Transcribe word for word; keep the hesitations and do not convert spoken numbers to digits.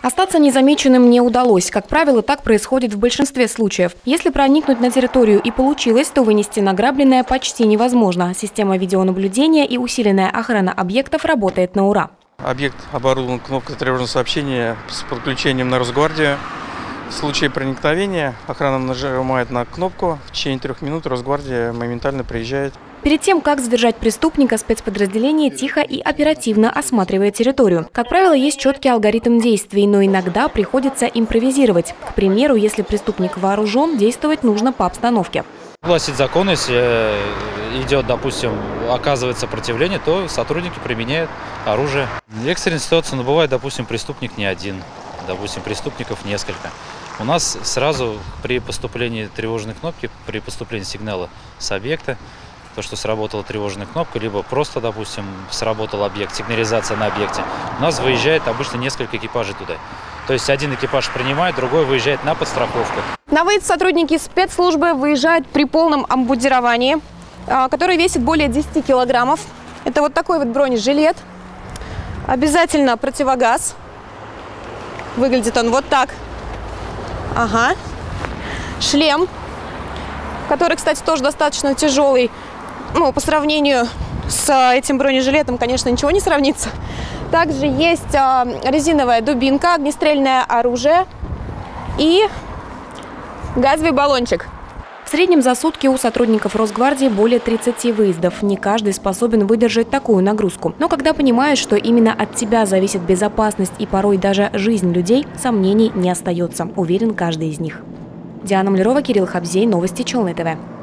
Остаться незамеченным не удалось. Как правило, так происходит в большинстве случаев. Если проникнуть на территорию и получилось, то вынести награбленное почти невозможно. Система видеонаблюдения и усиленная охрана объектов работает на ура. Объект оборудован кнопкой тревожного сообщения с подключением на Росгвардию. В случае проникновения охрана нажимает на кнопку. В течение трех минут Росгвардия моментально приезжает. Перед тем, как задержать преступника, спецподразделение тихо и оперативно осматривает территорию. Как правило, есть четкий алгоритм действий, но иногда приходится импровизировать. К примеру, если преступник вооружен, действовать нужно по обстановке. Гласит закон, если идет, допустим, оказывает сопротивление, то сотрудники применяют оружие. Экстренная ситуация, но бывает, допустим, преступник не один, допустим, преступников несколько. У нас сразу при поступлении тревожной кнопки, при поступлении сигнала с объекта, то, что сработала тревожная кнопка, либо просто, допустим, сработал объект, сигнализация на объекте, у нас выезжает обычно несколько экипажей туда. То есть один экипаж принимает, другой выезжает на подстраховку. На выезд сотрудники спецслужбы выезжают при полном обмундировании, который весит более десяти килограммов. Это вот такой вот бронежилет. Обязательно противогаз. Выглядит он вот так. Ага. Шлем, который, кстати, тоже достаточно тяжелый. Ну, по сравнению с этим бронежилетом, конечно, ничего не сравнится. Также есть резиновая дубинка, огнестрельное оружие и газовый баллончик. В среднем за сутки у сотрудников Росгвардии более тридцати выездов. Не каждый способен выдержать такую нагрузку. Но когда понимаешь, что именно от тебя зависит безопасность и порой даже жизнь людей, сомнений не остается, уверен каждый из них. Диана Млярова, Кирилл Хабзей, новости Челны ТВ.